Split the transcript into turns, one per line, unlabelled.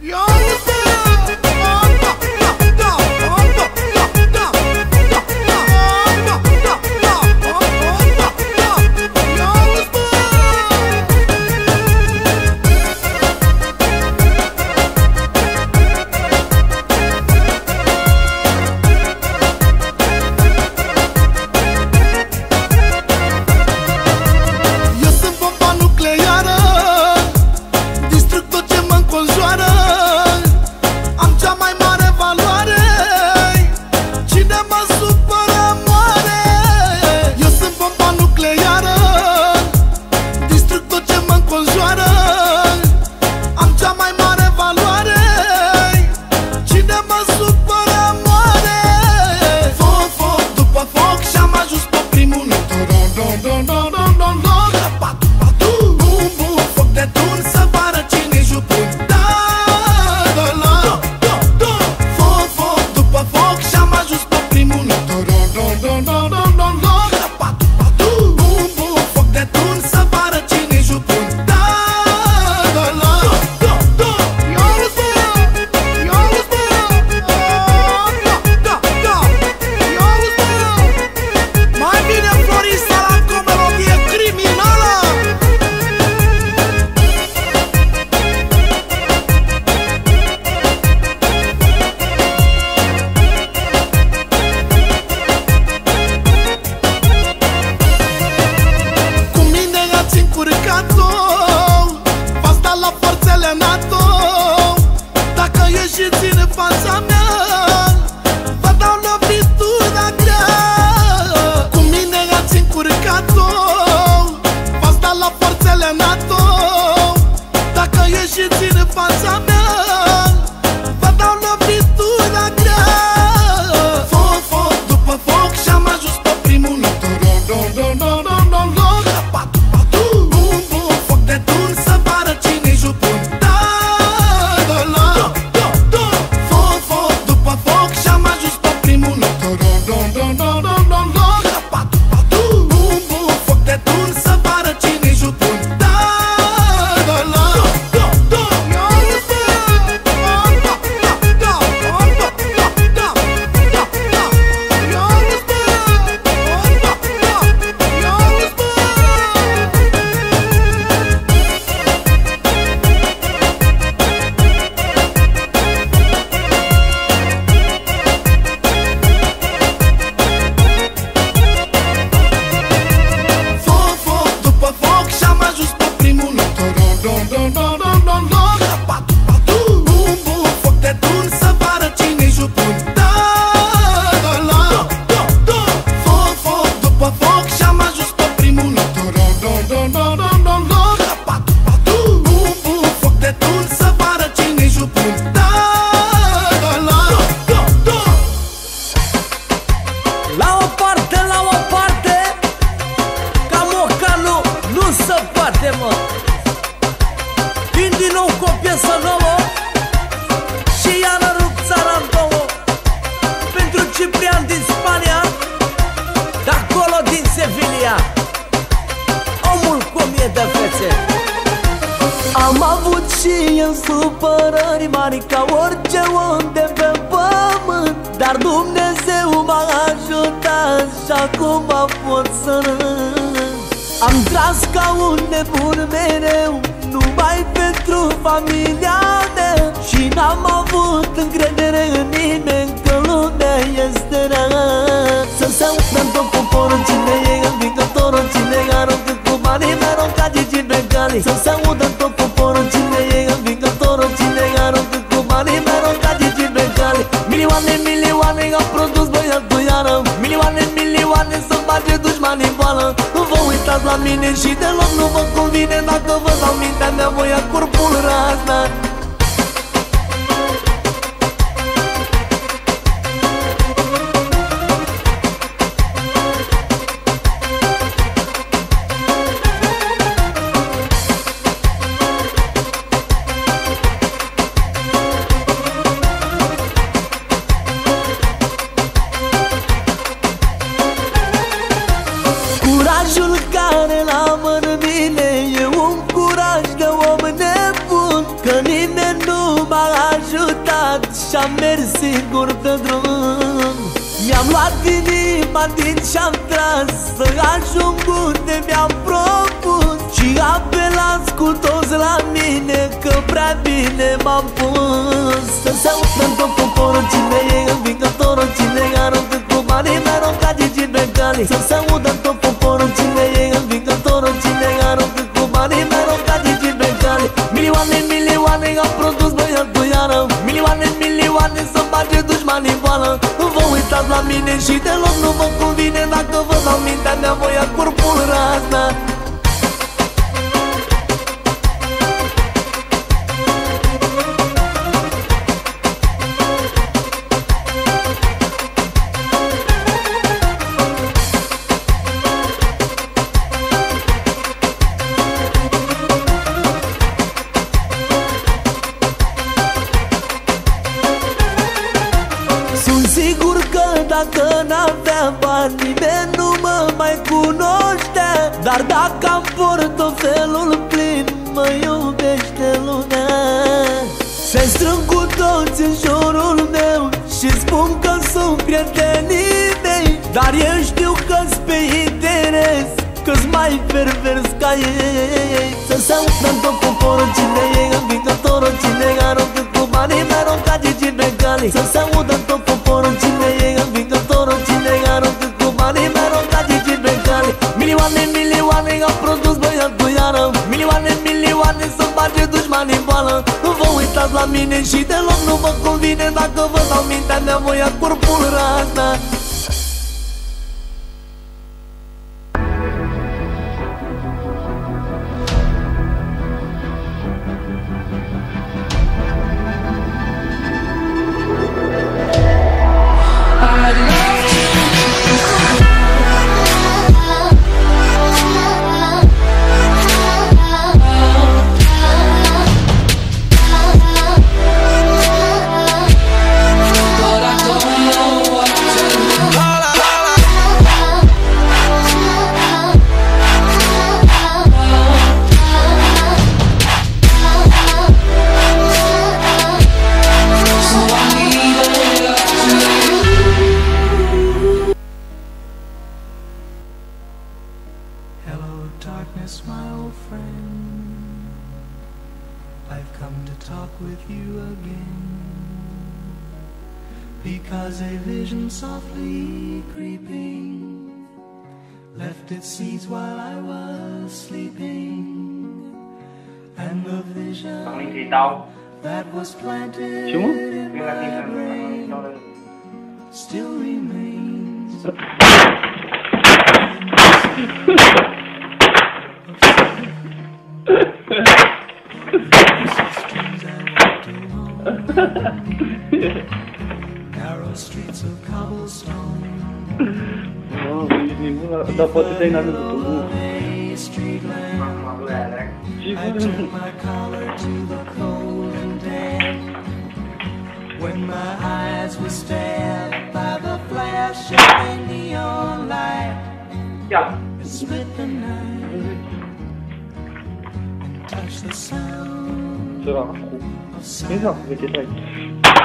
Am avut și eu supărări mari ca orice om de pe pământ, dar Dumnezeu m-a ajutat și acum pot să râd. Am tras ca un nebun mereu, numai pentru familia mea, și n-am avut încredere în nimeni, că lumea este rea. Să se audă în tot poporul cine e învingătorul, cine aruncă cu banii, mereu ca Gigi Becali. Să se audă în tot poporul cine e învingătorul, cine aruncă cu banii, mereu ca Gigi Becali. Milioane, milioane au produs băiatul iară, milioane, milioane să bage dușmanii în boală. Vă uitați la mine și deloc nu vă convine, dacă vă dau mintea mea voi ia corpul raznat. Curajul care l-am în mine e un curaj de om nebun, că și-am mers singur pe drum. Mi-am luat inima din și-am tras să ajung unde mi-am propus și apelați cu toți la mine că prea bine m-am pus. Să se audă în tot poporul cine e învingătorul, cine aruncă cu banii mi-arunca Gigi pe cale. Să se audă în tot poporul cine e învingătorul, cine aruncă cu banii mi-arunca Gigi pe cale. Milioane, milioane au produs băiatul iară, milioane, milioane să bage dușmanii în boală. Vă uitați la mine și deloc nu vă convine, dacă vă dau mintea mea voi ia corpul razna. Dacă n-aveam bani, nimeni nu mă mai cunoștea, dar dacă am portofelul plin, mă iubește lumea. Se strâng cu toți în jurul meu și spun că sunt prietenii mei, dar eu știu că-s pe interes, că-s mai pervers ca ei. Să se audă în tot poporul cine e învingătorul, cine aruncă cu banii mi-arunca Gigi pe cale. Să se audă în tot poporul cine e învingătorul, cine aruncă cu banii mi-arunca Gigi pe cale. Milioane, milioane au produs băiatul iară, milioane, milioane să bage dușmanii în boală. Vă uitați la mine și deloc nu vă convine, dacă vă dau mintea mea voi ia corpul razna.
Darkness, my old friend, I've come to talk with you again, because a vision softly creeping left its seeds while I was sleeping, and the vision that was planted in my brain still remains. Narrow streets of cobblestone.
Dar poate te-ai n-avut tu.
I took my collar to the cold and damp. When my eyes were stabbed by the flash of a neon light, it split the night and touched the sound of silence.